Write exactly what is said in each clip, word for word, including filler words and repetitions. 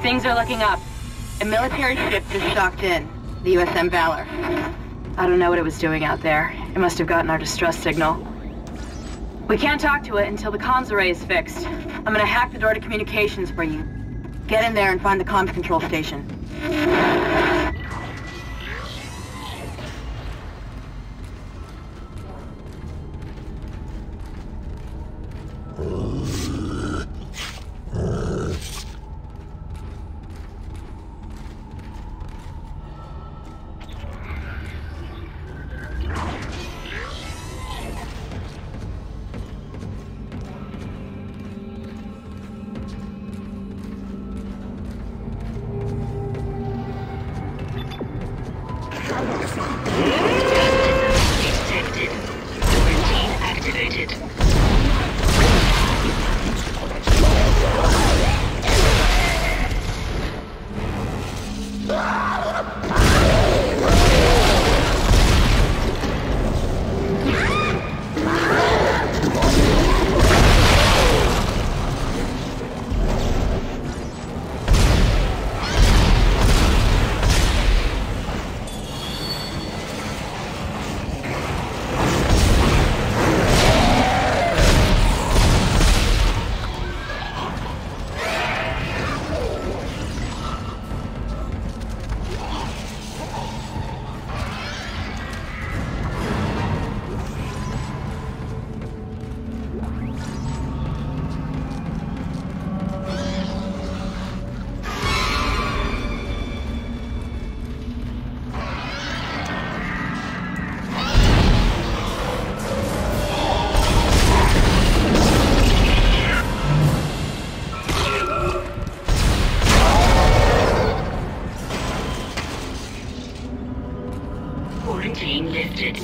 Things are looking up. A military ship just docked in, the U S M Valor. I don't know what it was doing out there. It must have gotten our distress signal. We can't talk to it until the comms array is fixed. I'm gonna hack the door to communications for you. Get in there and find the comms control station. Detected. Quarantine activated. Quarantine lifted.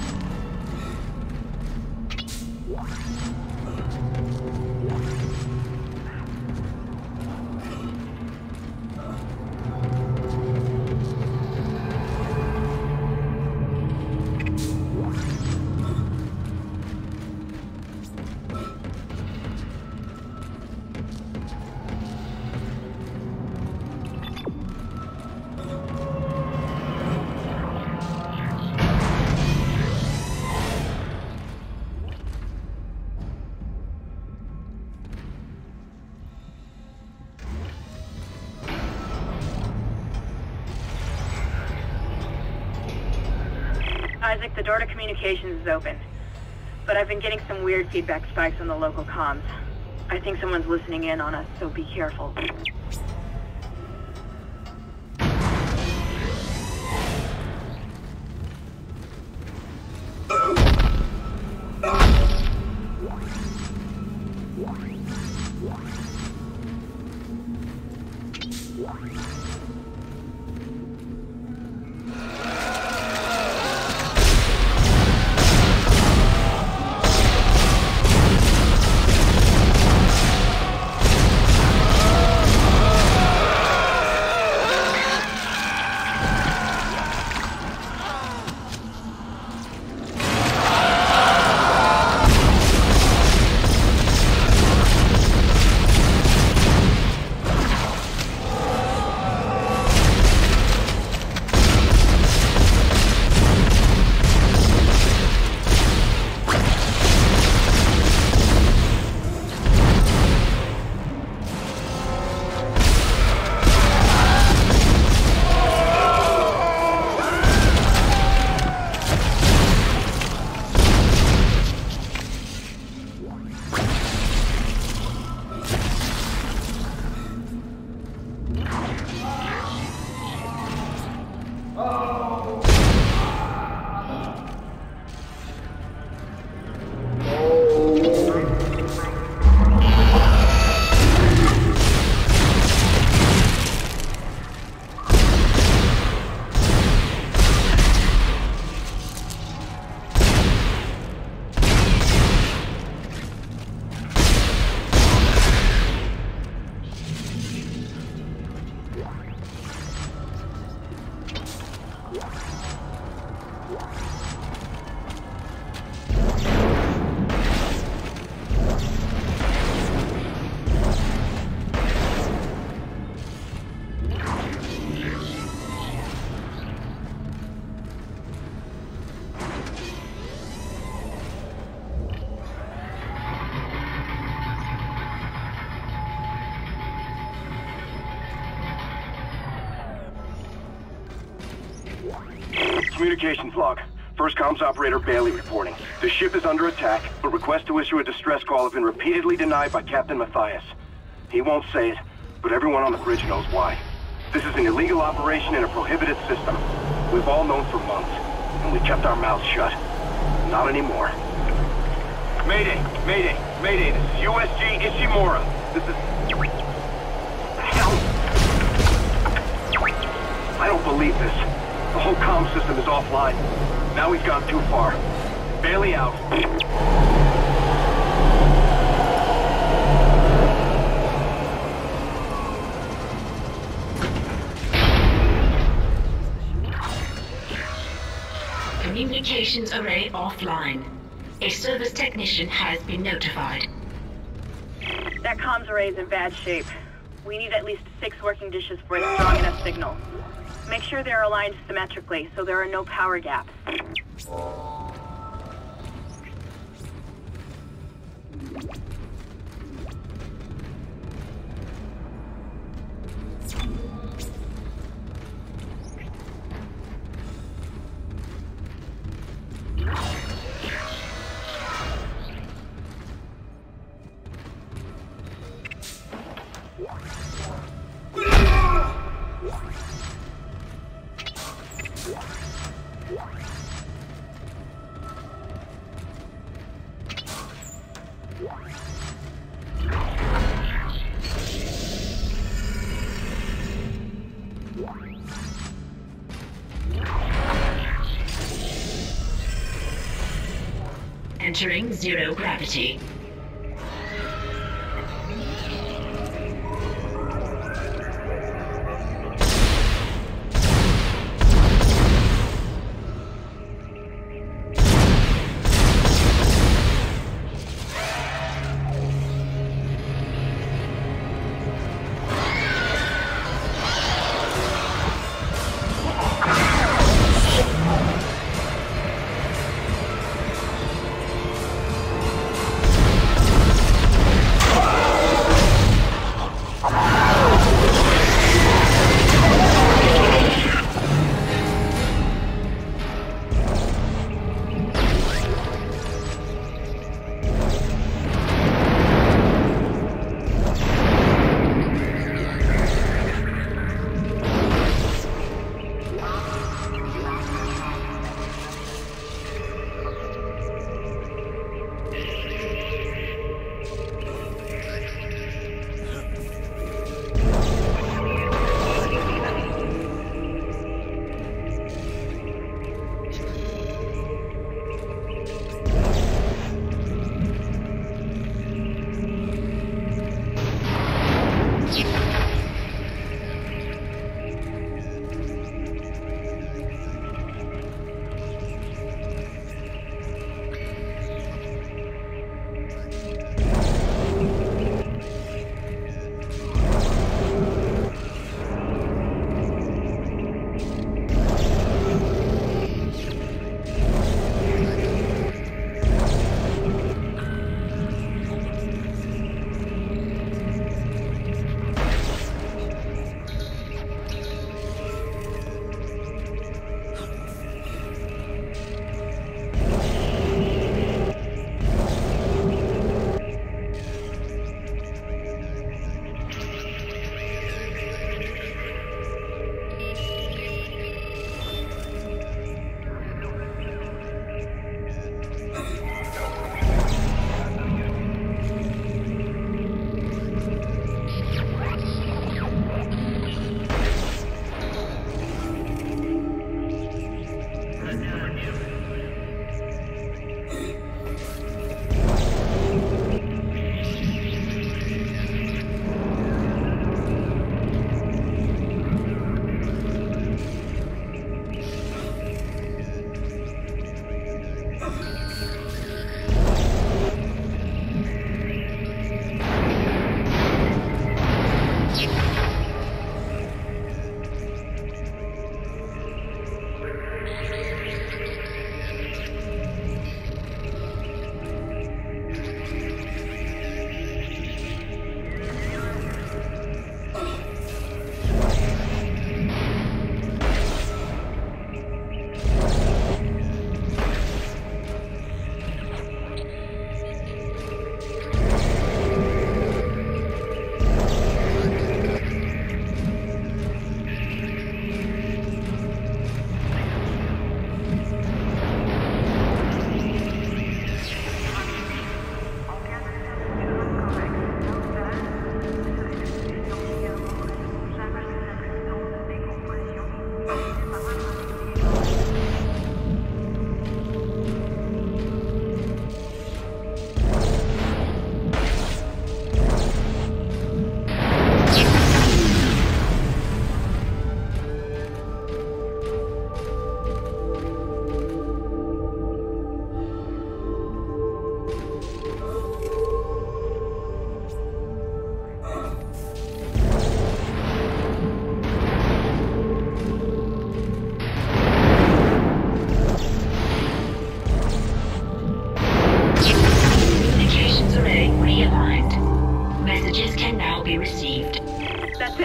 Isaac, the door to communications is open. But I've been getting some weird feedback spikes on the local comms. I think someone's listening in on us, so be careful. Communications log. First comms operator Bailey reporting. The ship is under attack, but requests to issue a distress call have been repeatedly denied by Captain Matthias. He won't say it, but everyone on the bridge knows why. This is an illegal operation in a prohibited system. We've all known for months, and we kept our mouths shut. Not anymore. Mayday! Mayday! Mayday! This is U S G Ishimura. This is... Hell! I don't believe this. The whole comm system is offline. Now he's gone too far. Bailey out. Communications array offline. A service technician has been notified. That comms array is in bad shape. We need at least six working dishes for a strong enough signal. Make sure they're aligned symmetrically so there are no power gaps. Entering zero gravity.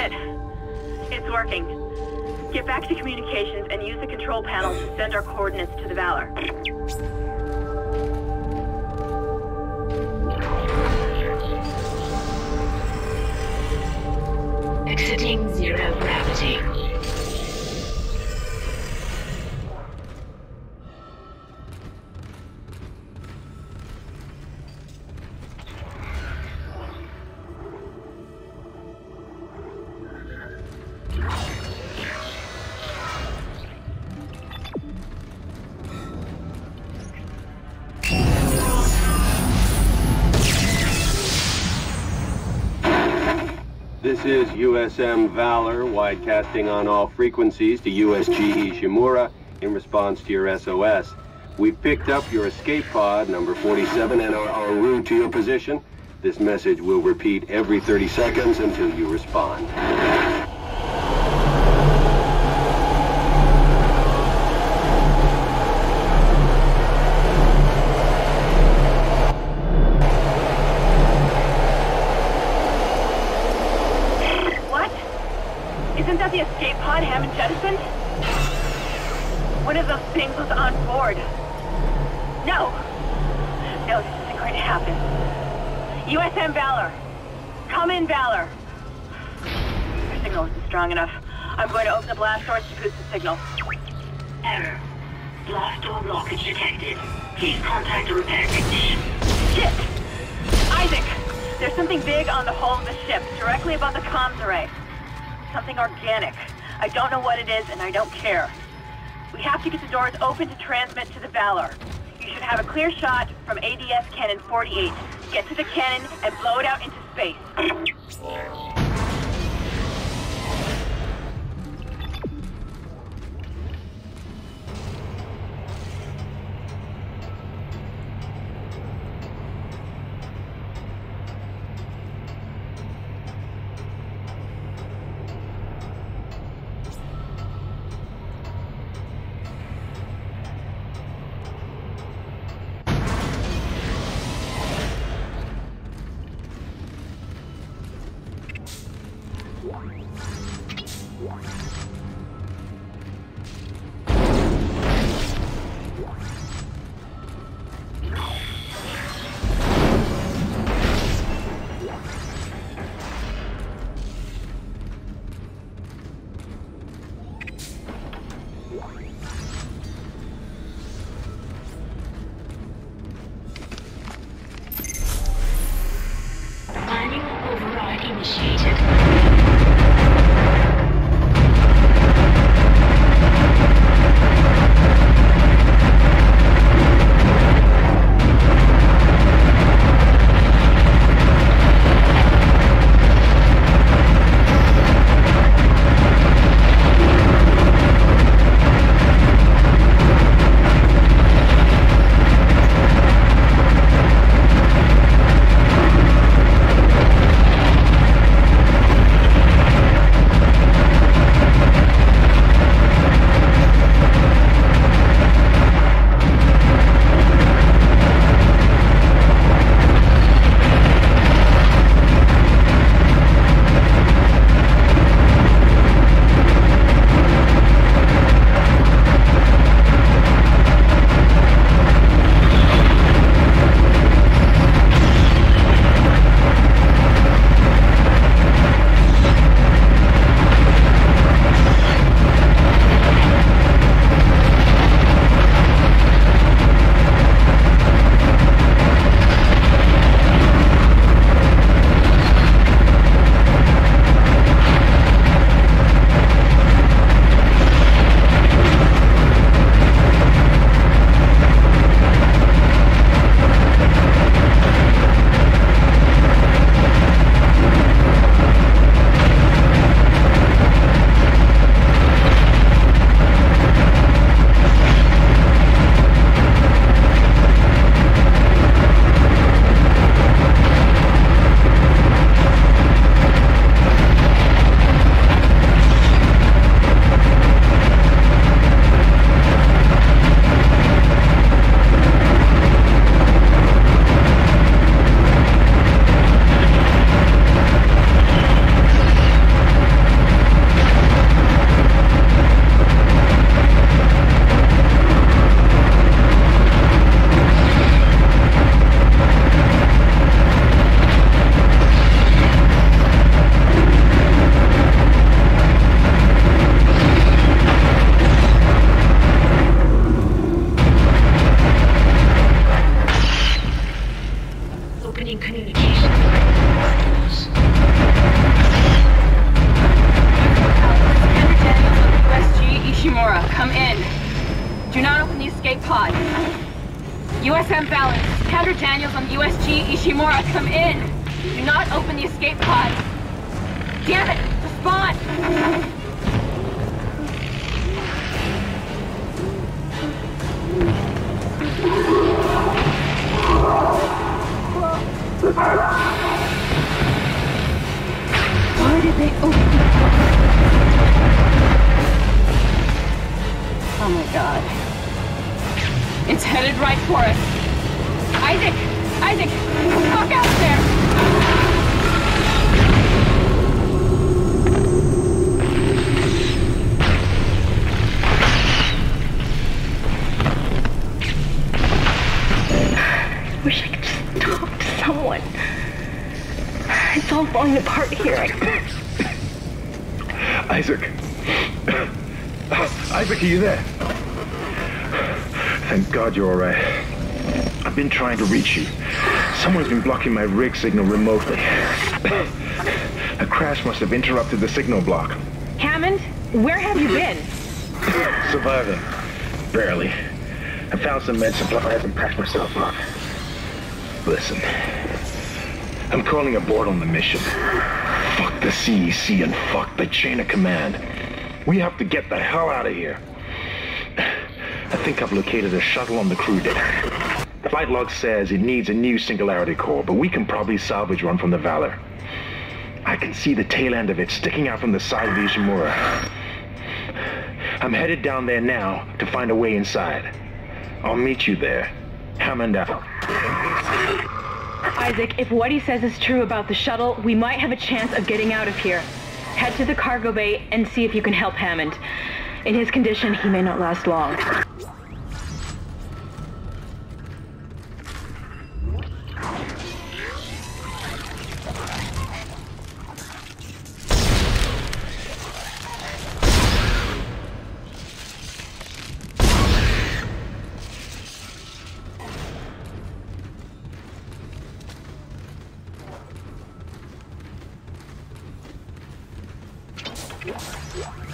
it. It's working. Get back to communications and use the control panel to send our coordinates to the Valor. Exiting zero gravity. This is U S M Valor, widecasting on all frequencies to U S G Ishimura in response to your S O S. We've picked up your escape pod, number forty-seven, and are en route to your position. This message will repeat every thirty seconds until you respond. Isn't that the escape pod Hammond jettisoned? One of those things was on board. No! No, this isn't going to happen. U S M Valor! Come in, Valor! Your signal isn't strong enough. I'm going to open the blast doors to boost the signal. Error. Blast door blockage detected. Please contact a repair technician. Shit! Isaac! There's something big on the hull of the ship, directly above the comms array. Something organic. I don't know what it is, and I don't care. We have to get the doors open to transmit to the Valor. You should have a clear shot from A D S Cannon forty-eight. Get to the cannon and blow it out into space. Manual override initiated. pod. U S M Valor, Commander Daniels on U S G Ishimura, come in. Do not open the escape pod. Damn it! Respond! Why did they open the door? Oh my god. It's headed right for us. Isaac! Isaac! Fuck out there! I wish I could just talk to someone. It's all falling apart here. Isaac. Isaac, are you there? Thank God you're alright. I've been trying to reach you. Someone's been blocking my rig signal remotely. A crash must have interrupted the signal block. Hammond, where have you been? Surviving. Barely. I found some med supplies and packed myself up. Listen. I'm calling aboard on the mission. Fuck the C E C and fuck the chain of command. We have to get the hell out of here. I think I've located a shuttle on the crew deck. The flight log says it needs a new singularity core, but we can probably salvage one from the Valor. I can see the tail end of it sticking out from the side of the Ishimura. I'm headed down there now to find a way inside. I'll meet you there. Hammond out. Isaac, if what he says is true about the shuttle, we might have a chance of getting out of here. Head to the cargo bay and see if you can help Hammond. In his condition, he may not last long. Yeah.